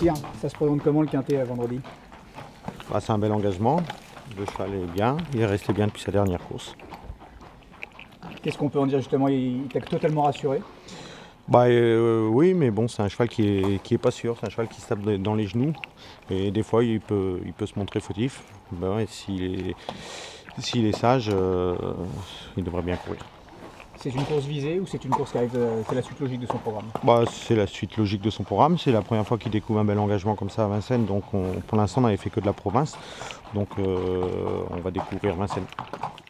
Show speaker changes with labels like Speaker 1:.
Speaker 1: tir, ça se présente comment le quintet vendredi?
Speaker 2: Bah, c'est un bel engagement, le cheval est bien, il est resté bien depuis sa dernière course.
Speaker 1: Qu'est-ce qu'on peut en dire justement? Il t'a totalement rassuré?
Speaker 2: Bah, oui, mais bon, c'est un cheval qui est pas sûr, c'est un cheval qui se tape dans les genoux et des fois il peut se montrer fautif. Bah ouais, s'il est sage, il devrait bien courir.
Speaker 1: C'est une course visée ou c'est une course qui arrive, c'est la suite logique de son programme?
Speaker 2: Bah, c'est la suite logique de son programme, c'est la première fois qu'il découvre un bel engagement comme ça à Vincennes, donc pour l'instant on n'avait fait que de la province, donc on va découvrir Vincennes.